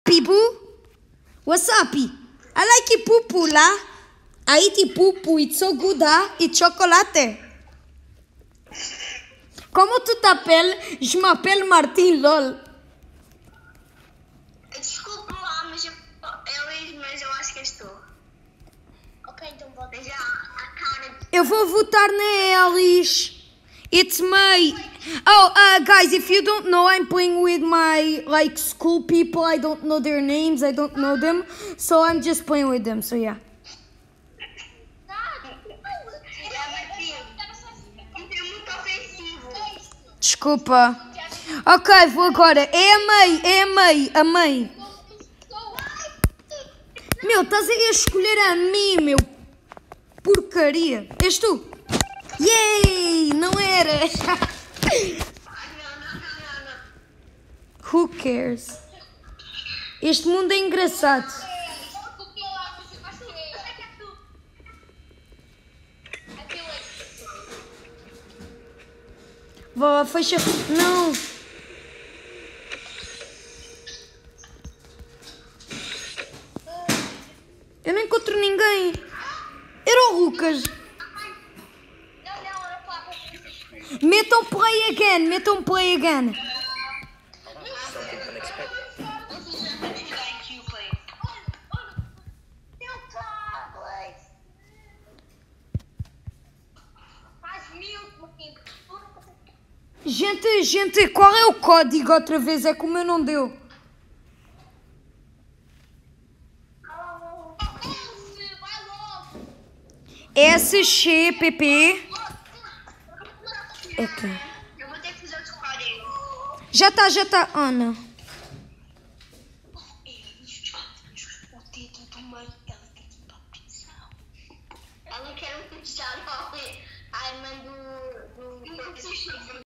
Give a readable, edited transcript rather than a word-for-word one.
people? What's up? I like pupula. I eat pupu. It's so good, huh? It's chocolate. Comment tu t'appelles? Je m'appelle Martin, lol. Desculpa lá, mas eu acho que estou. Ok, então vou deixar a cara. Eu vou votar na Elis. It's my... Oh, guys, if you don't know, I'm playing with my, school people. I don't know their names. I don't know them. So I'm just playing with them. So, yeah. Desculpa. Ok, vou agora. É a mãe. Meu, estás a escolher a mim, meu. Porcaria. És tu? Yay! Não era. Who cares? Este mundo é engraçado. Vó, fecha. Não. Eu não encontro ninguém. Era o Lucas. Metam play again. Gente, qual é o código outra vez? É que o meu não deu. SCPP. É que... Eu vou ter que fazer outro código. Já tá. Oh, não. O dedo do mãe, ela quer ir pra prisão. Ela quer um pizza. Ai, mãe do